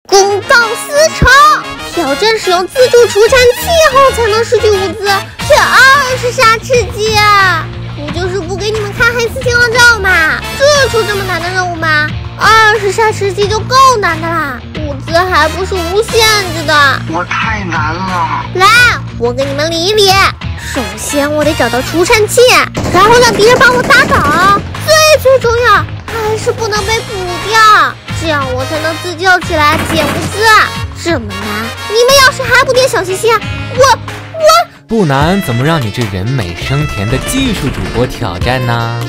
公报私仇，挑战使用自助除颤器后才能失去物资，却20杀吃鸡啊！不就是不给你们看黑丝情况照吗？这出这么难的任务吗？20杀吃鸡就够难的啦，物资还不是无限制的。 我太难了。 来，我给你们理一理。首先我得找到除颤器，然后让敌人把我打倒。最重要还是不能被捕掉，这样我才能自救起来捡物资。这么难，你们要是还不点小心心，我不难，怎么让你这人美声甜的技术主播挑战呢？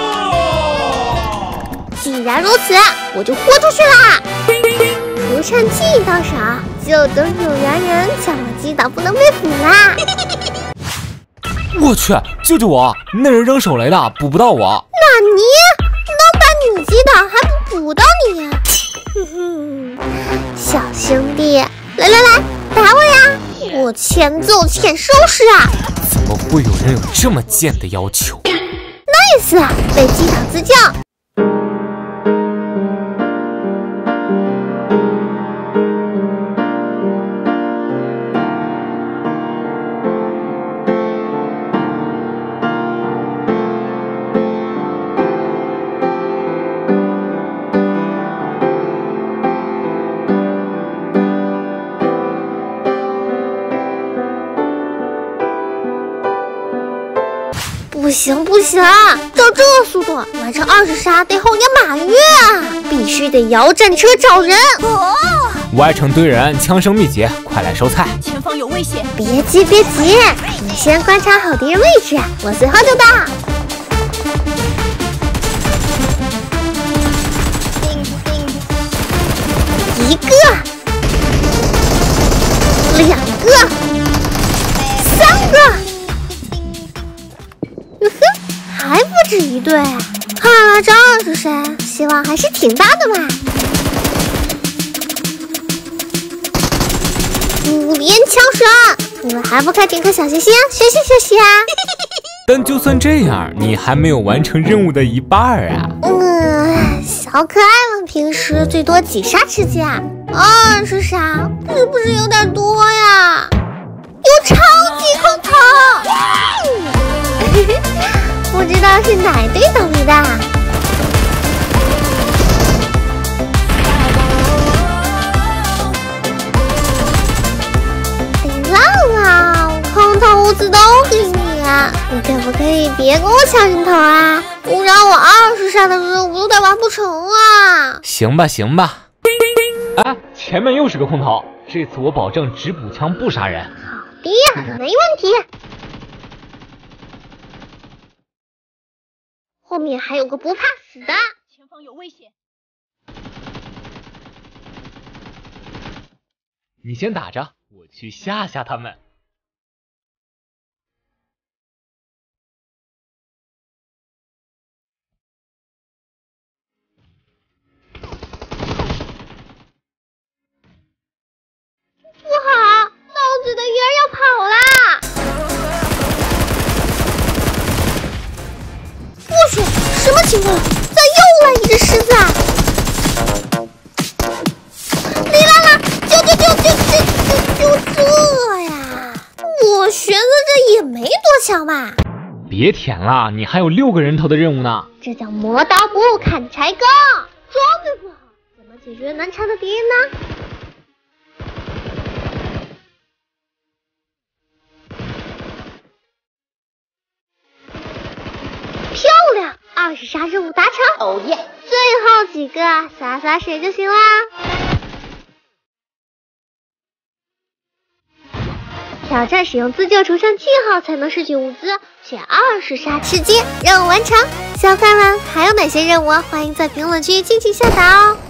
既然如此，我就豁出去啦！除颤器到手，就等有缘人将我击倒，不能被捕啦！ 我去，救救我！那人扔手雷的，捕不到我。 那你能把你击倒，还不捕到你？哼哼，小兄弟，来，打我呀！我欠揍欠收拾啊！ 怎么会有人有这么贱的要求 ？Nice， 被击倒自救。不行，照这速度完成20杀得后年马月啊！必须得摇战车找人。 歪成堆人，枪声密集，快来收菜！ 前方有危险！ 别急，你先观察好敌人位置，我随后就到。1个，2个，3个。还不止一队，看来这20杀希望还是挺大的嘛。5连枪神，你们还不快点颗小心心学习啊！ 但就算这样，你还没有完成任务的一半啊！ 小可爱们平时最多几杀吃鸡啊？20杀是不是有点多呀？有超级空投！不知道是哪队倒霉的？别浪啊！空投物资都给你，你可不可以别跟我抢人头啊？不然我20杀的任务有点完不成啊！ 行吧。哎，前面又是个空投，这次我保证只补枪不杀人。 好的呀，没问题。后面还有个不怕死的， 前方有危险！ 你先打着，我去吓吓他们。 不好，刀子的鱼儿要跑啦！我去，什么情况？咋又来一只狮子啊？李拉拉，就这呀！我学的这也没多强吧？ 别舔了，你还有6个人头的任务呢。 这叫磨刀不砍柴工，装备不好，怎么解决难缠的敌人呢？漂亮，20杀任务达成！哦耶！最后几个洒水就行啦。挑战使用自救除颤器后才能拾取物资，却20杀吃鸡，任务完成。小可爱们还有哪些任务？欢迎在评论区尽情下达哦。